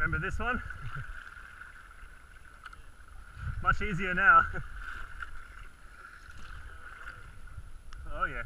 Remember this one? Much easier now. Oh yeah.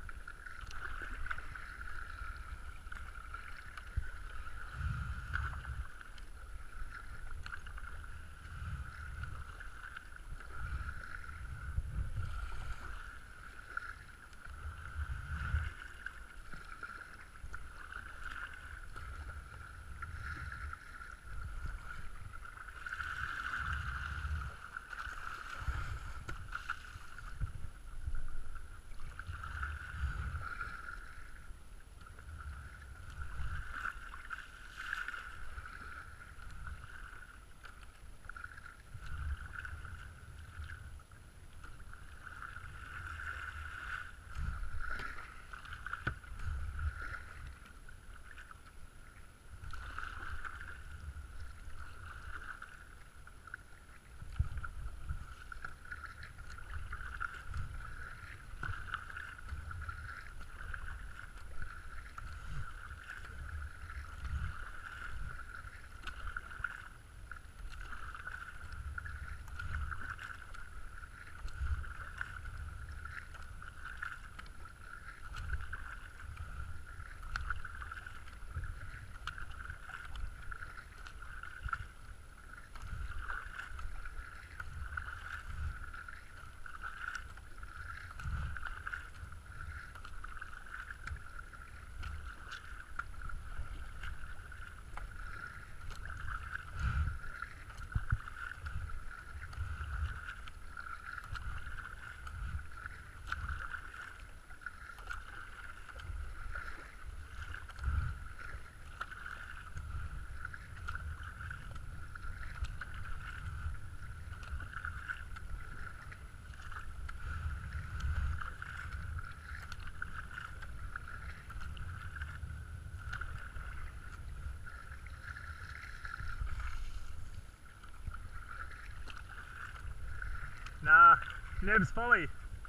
Nah, Neb's folly.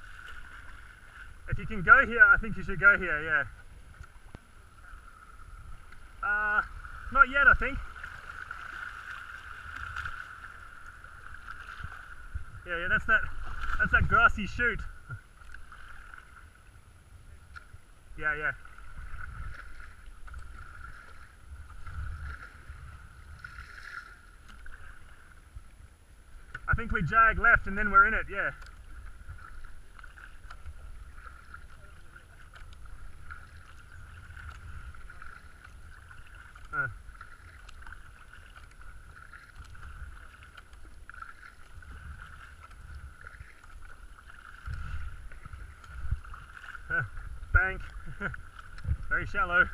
If you can go here, I think you should go here, yeah. Not yet, I think. Yeah, that's that grassy shoot. Yeah. I think we jag left and then we're in it, yeah. Bank, very shallow.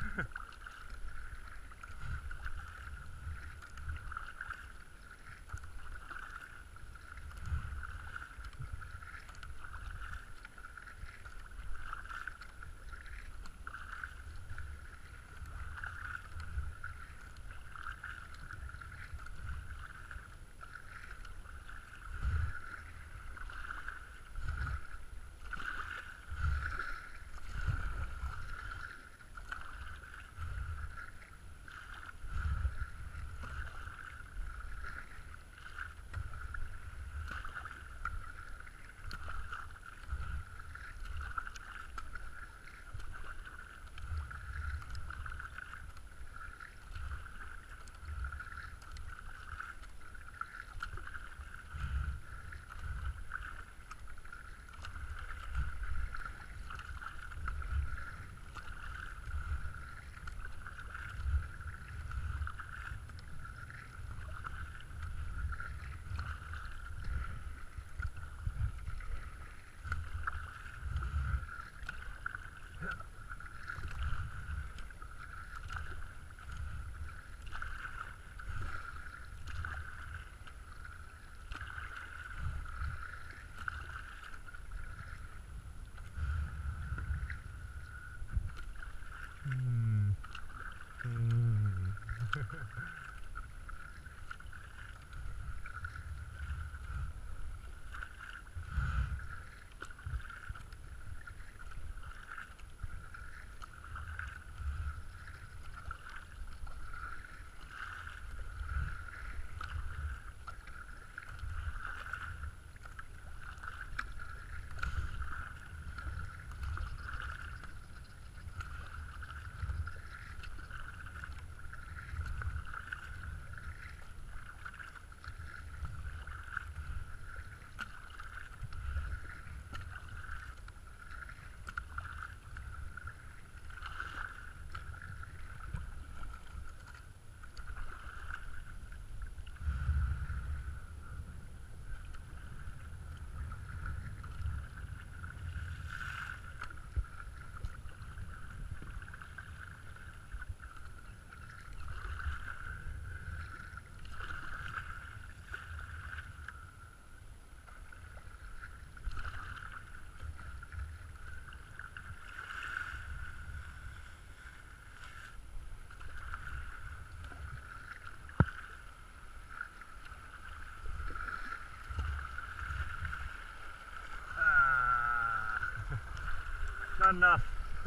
not enough.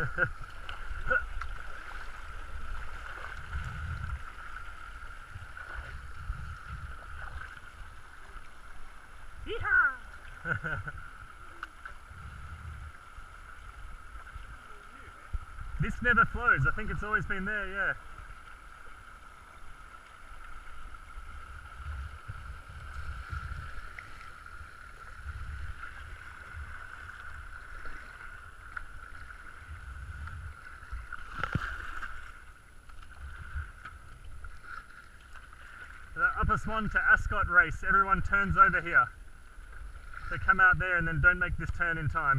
Yeehaw! This never flows. I think it's always been there, yeah. The Upper Swan to Ascot race, everyone turns over here. So come out there and then don't make this turn in time.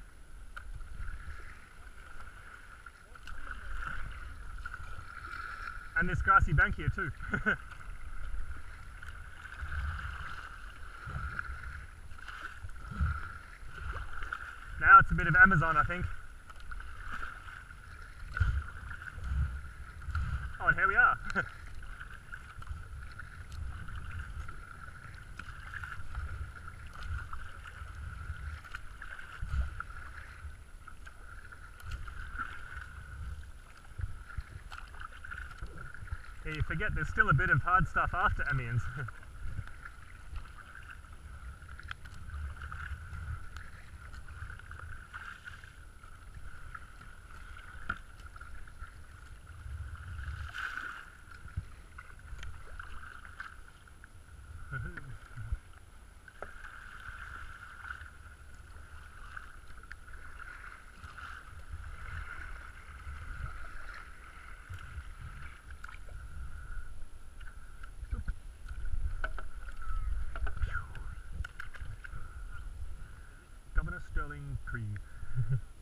And this grassy bank here too. Now it's a bit of Amazon, I think. Oh, and here we are. Yeah, you forget there's still a bit of hard stuff after Amiens. Governor Stirling tree.